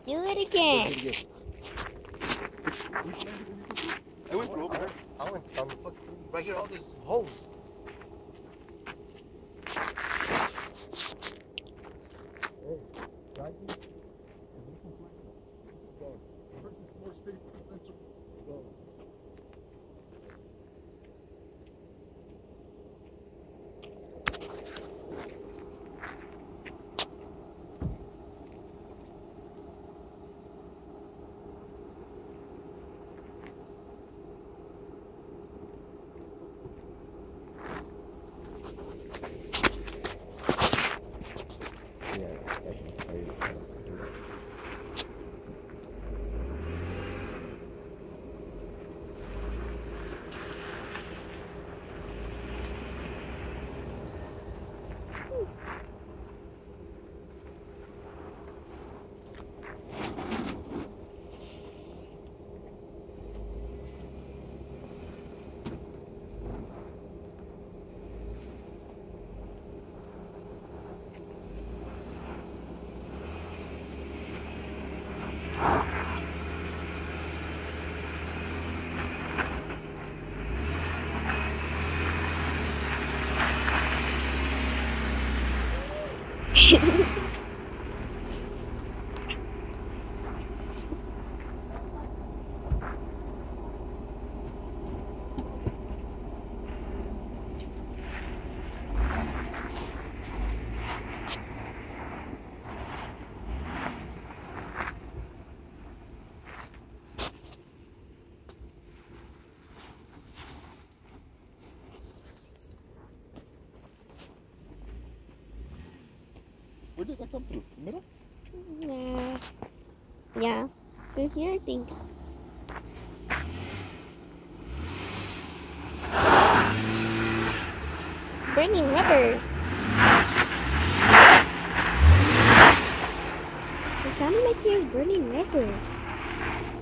Do it again. I went through over there. I went down the fucking right here, all these holes. Where did that come through? The middle? Yeah. Through here, I think. Burning rubber. It sounded like he was burning rubber.